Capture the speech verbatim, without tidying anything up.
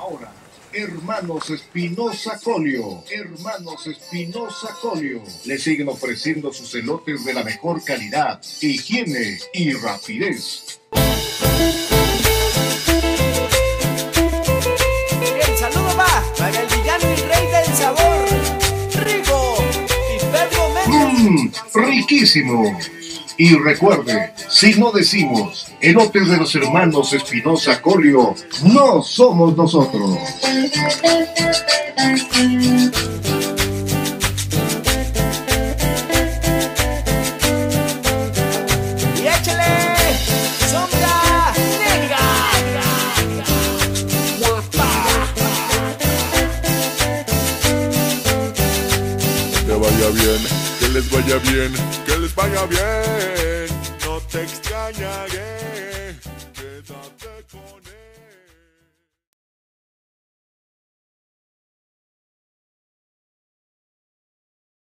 ahora, Hermanos Espinosa Colio. Hermanos Espinosa Colio. Le siguen ofreciendo sus elotes de la mejor calidad, higiene y rapidez. El saludo va para el villano y rey del sabor, Rigo y Pedro Méndez. Mmm, riquísimo. Y recuerde, si no decimos elotes de los hermanos Espinosa Colio, no somos nosotros. Y échale sombra negra. Que vaya bien, que les vaya bien, que les vaya bien. No te extrañaré, quédate con